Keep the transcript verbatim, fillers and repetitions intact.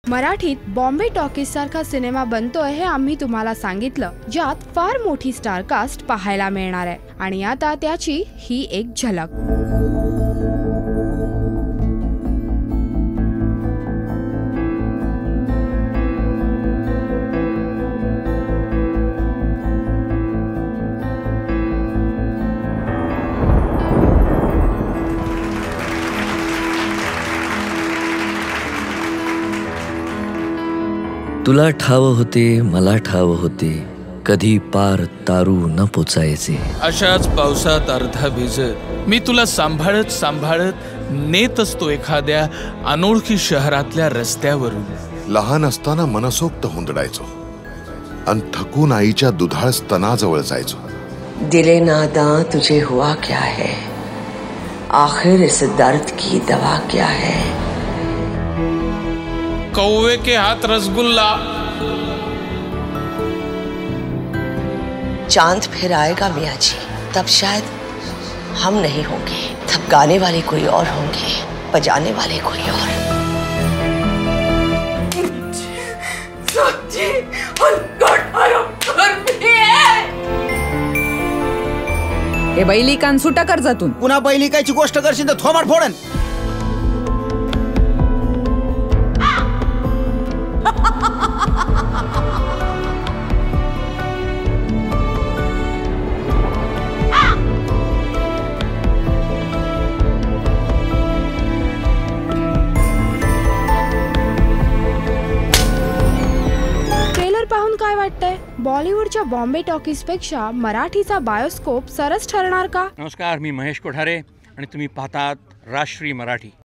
मराठीत बॉम्बे टॉकीज सारखा सिनेमा बनतोय हे आम्ही तुम्हाला सांगितलं, ज्यात फार मोठी स्टारकास्ट पाहायला मिळणार आहे आणि आता त्याची ही एक झलक। तुला ठाव होते मला ठाव होते, कधी पार तारू न पोचायचे। अशाच पावसात अर्धा भिजत मी तुला सांभाळत सांभाळत नेत असतो एखाद्या अनोळखी शहरातल्या रस्त्यावरून। लहान असताना मनसोक्त हुंदडायचो आणि थकून आईच्या दुधाळ स्तनाजवळ जायचो। दिले नादां तुझे हुआ क्या है, आखिर इस दर्द की दवा क्या है। कौवे के हाथ रसगुल्ला। चांद फिर आएगा मियाँ जी, तब शायद हम नहीं होंगे, तब गाने वाले कोई और होंगे, बजाने वाले कोई और। हे बैली कान सुटा कर्जातून पुन्हा बैली कायची गोष्ट करशील तर थोबाड फोडन। पाहून काय वाटतंय, बॉलिवूडच्या बॉम्बे टॉकीज पेक्षा मराठीचा बायोस्कोप सरस ठरणार का? नमस्कार, मी महेश कोठारे आणि तुम्ही पाहतात राष्ट्रीय मराठी।